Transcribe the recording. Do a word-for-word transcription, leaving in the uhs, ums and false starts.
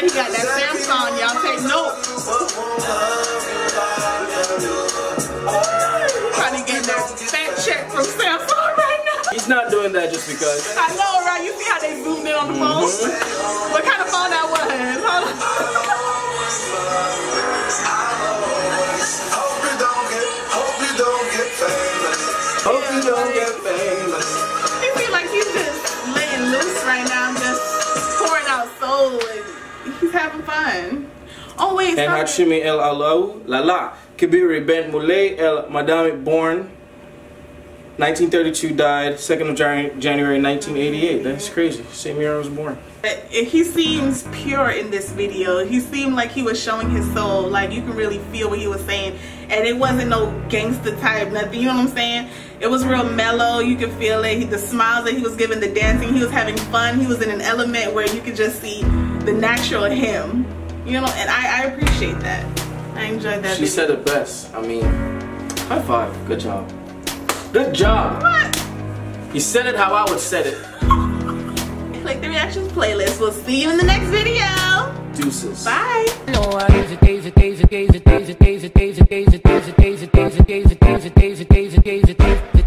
like he got that Samsung. Y'all take note. Trying to get that fat check from Samsung right now. He's not doing that just because. I know, right? You see how they zoomed in on the phone? Mm-hmm. What kind of phone that was? Hold on. Hope you don't get, hope you don't get famous. Hope you don't get famous. He seems like he's just laying loose right now, just pouring out soul, and he's having fun. Oh wait, And Hashimi El Alau Lala Kibiri Ben Moulay El Madame born nineteen thirty-two, died second of January nineteen eighty-eight. That's crazy. Same year I was born. He seems pure in this video. He seemed like he was showing his soul. Like you can really feel what he was saying. And it wasn't no gangster type, nothing. You know what I'm saying? It was real mellow. You could feel it. He, the smiles that he was giving, the dancing, he was having fun. He was in an element where you could just see the natural him. You know, and I, I appreciate that. I enjoyed that She video. said it best. I mean, high five. Good job. Good job. What? You said it how I would said it. Click the reactions playlist. We'll see you in the next video. Deuces. Bye. No, I Daisy, Daisy, Daisy, Daisy, Daisy, Daisy, Daisy, Daisy, Daisy, Daisy, Daisy, Daisy, Daisy, Daisy, Daisy, Daisy, Daisy,